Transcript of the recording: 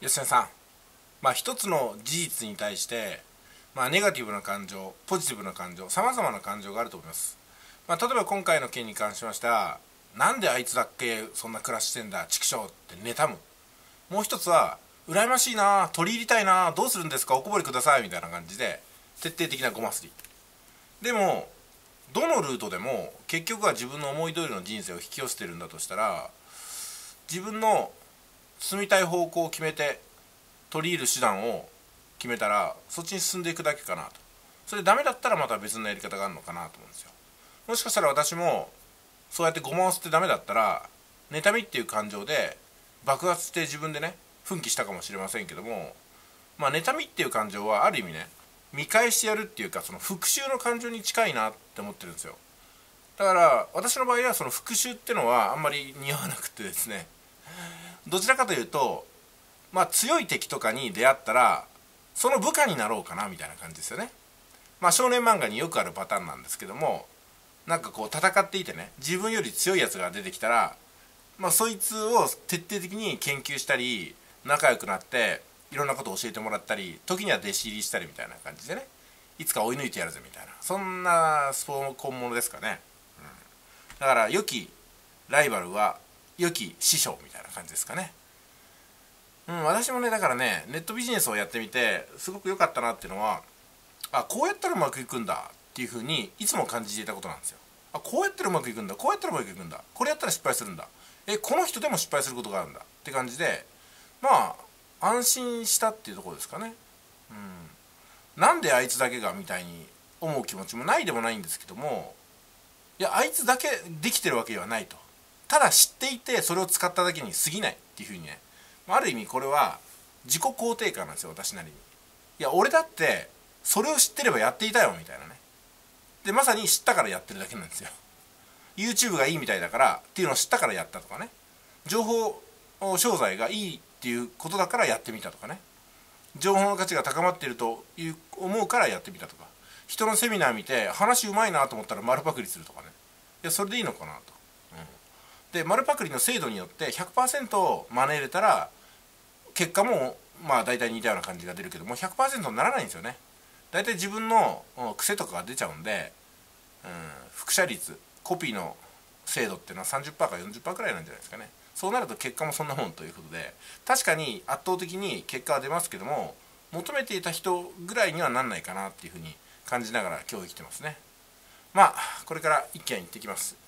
吉野さん、一つの事実に対して、ネガティブな感情、ポジティブな感情、さまざまな感情があると思います。例えば今回の件に関しましては、なんであいつだけそんな暮らしてんだ、畜生って妬む。もう一つは、羨ましいな、取り入りたいな、どうするんですか、おこぼれくださいみたいな感じで、徹底的なごますり。でも、どのルートでも結局は自分の思い通りの人生を引き寄せてるんだとしたら、自分の進みたい方向を決めて取り入る手段を決めたらそっちに進んでいくだけかなと。それダメだったらまた別のやり方があるのかなと思うんですよ。もしかしたら私もそうやってごまを吸ってダメだったら妬みっていう感情で爆発して自分でね奮起したかもしれませんけども、妬みっていう感情はある意味ね、見返してやるっていうか、その復讐の感情に近いなって思ってるんですよ。だから私の場合はその復讐ってのはあんまり似合わなくてですね、どちらかというと、強い敵とかに出会ったらその部下になろうかなみたいな感じですよね。少年漫画によくあるパターンなんですけども、なんかこう戦っていてね、自分より強いやつが出てきたら、そいつを徹底的に研究したり仲良くなっていろんなことを教えてもらったり、時には弟子入りしたりみたいな感じでね、いつか追い抜いてやるぜみたいな、そんなスポーンものですかね。だから良きライバルは良き師匠みたいな感じですかね。私もね、だからね、ネットビジネスをやってみてすごく良かったなっていうのは、こうやったらうまくいくんだっていうふうにいつも感じていたことなんですよ。こうやったらうまくいくんだ、こうやったらうまくいくんだ、これやったら失敗するんだ、この人でも失敗することがあるんだって感じで、安心したっていうところですかね。なんであいつだけがみたいに思う気持ちもないでもないんですけども、いや、あいつだけできてるわけではないと。ただ知っていてそれを使っただけに過ぎないっていうふうにね、ある意味これは自己肯定感なんですよ、私なりに。いや、俺だってそれを知ってればやっていたよみたいなね。でまさに知ったからやってるだけなんですよ。 YouTube がいいみたいだからっていうのを知ったからやったとかね、情報商材がいいっていうことだからやってみたとかね、情報の価値が高まっているという思うからやってみたとか、人のセミナー見て話うまいなと思ったら丸パクリするとかね、いやそれでいいのかなと。で丸パクリの精度によって 100% 真似入れたら結果も大体似たような感じが出るけども 100% にならないんですよね。大体自分の癖とかが出ちゃうんで、複写率コピーの精度っていうのは 30% か 40% くらいなんじゃないですかね。そうなると結果もそんなもんということで、確かに圧倒的に結果は出ますけども、求めていた人ぐらいにはなんないかなっていうふうに感じながら今日生きてますね。これから一軒行ってきます。